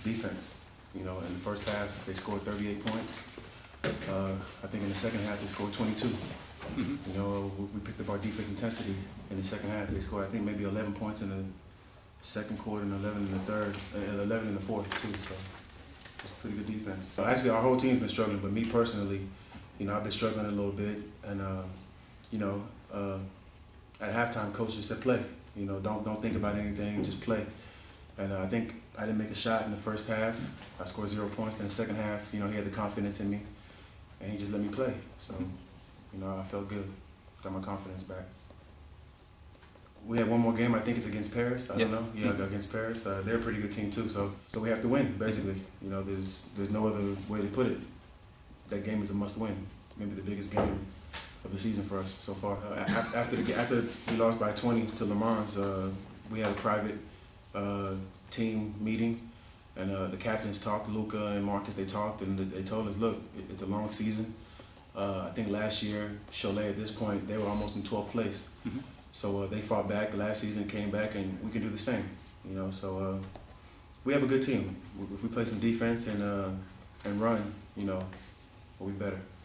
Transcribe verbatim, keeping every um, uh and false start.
defense. You know, in the first half, they scored thirty-eight points. Uh, I think in the second half, they scored twenty-two. Mm-hmm. You know, we picked up our defense intensity in the second half. They scored, I think, maybe eleven points in the second quarter and eleven in the third, and eleven in the fourth, too. So it's pretty good defense. So actually, our whole team's been struggling, but me personally, you know, I've been struggling a little bit. And, uh, you know, uh, at halftime, coach just said, play. You know, don't, don't think about anything, just play. And uh, I think I didn't make a shot in the first half. I scored zero points. In the second half, you know, he had the confidence in me, and he just let me play. So, you know, I felt good. Got my confidence back. We have one more game. I think it's against Paris. I yes. don't know. Yeah, mm-hmm. against Paris. Uh, they're a pretty good team too. So, so we have to win. Basically, you know, there's there's no other way to put it. That game is a must-win. Maybe the biggest game of the season for us so far. Uh, after the after we lost by twenty to Le Mans, uh, we had a private uh, team meeting, and uh, the captains talked. Luca and Marcus, they talked, and they told us, look, it's a long season. Uh, I think last year, Cholet at this point, they were almost in twelfth place. Mm-hmm. So uh, they fought back last season, came back, and we can do the same. You know, so uh, we have a good team. If we play some defense and uh, and run, you know, we'll be better.